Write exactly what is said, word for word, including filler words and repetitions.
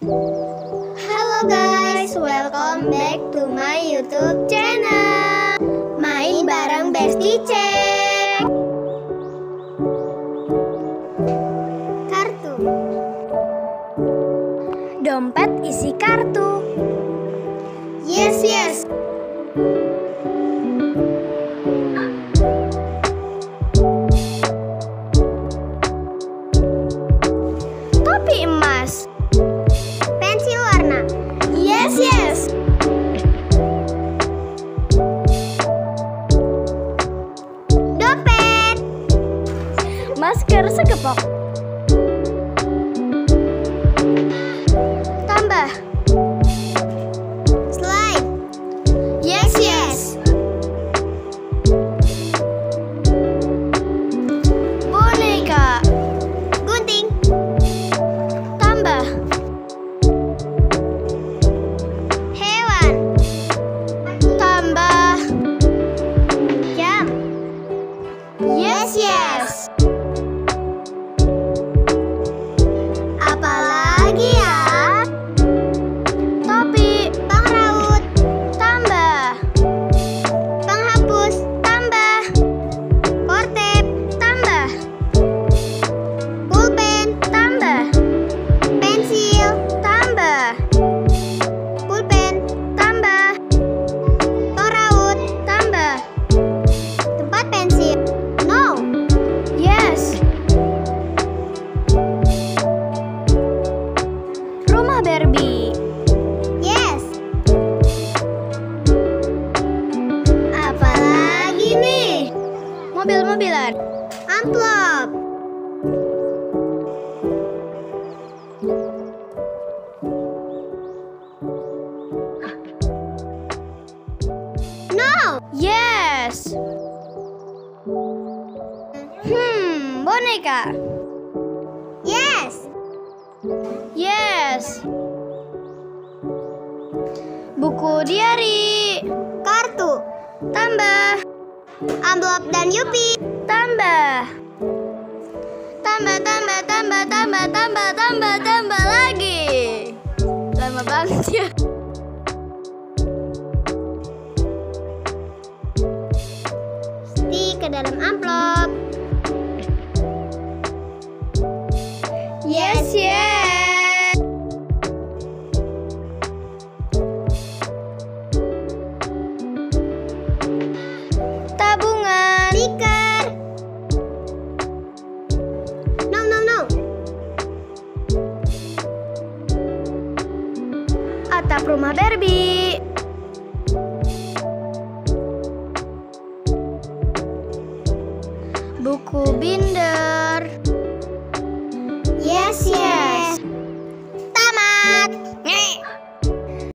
Halo guys, welcome back to my YouTube channel. Main bareng Besti Cek. Kartu. Dompet isi kartu. Yes, yes. Topi emas. Pensil warna. Yes, yes. Dompet. Masker segepok. Tambah. Slide. Yes, yes. Boneka. Gunting. Tambah. Hewan. Tambah. Jam. Yes, yes. Apalagi ya? Topi. Pengraut. Tambah. Penghapus. Tambah. Kortep. Tambah. Pulpen. Tambah. Pensil. Tambah. Pulpen. Tambah. Pengraut. Tambah. Tempat pensil. No. Yes. Rumah Barbie. Yes. Apalagi nih? Mobil-mobilan. Amplop. No. Yes. Hmm, boneka. Yes. Yes. Buku diari. Kartu. Tambah. Amplop dan Yupi. Tambah. Tambah, tambah, tambah, tambah, tambah, tambah, tambah lagi. Lama banget ya. Stik ke dalam amplop. Yes, yes. Tabungan. Stiker. No, no, no. Atap rumah Barbie. Buku binder.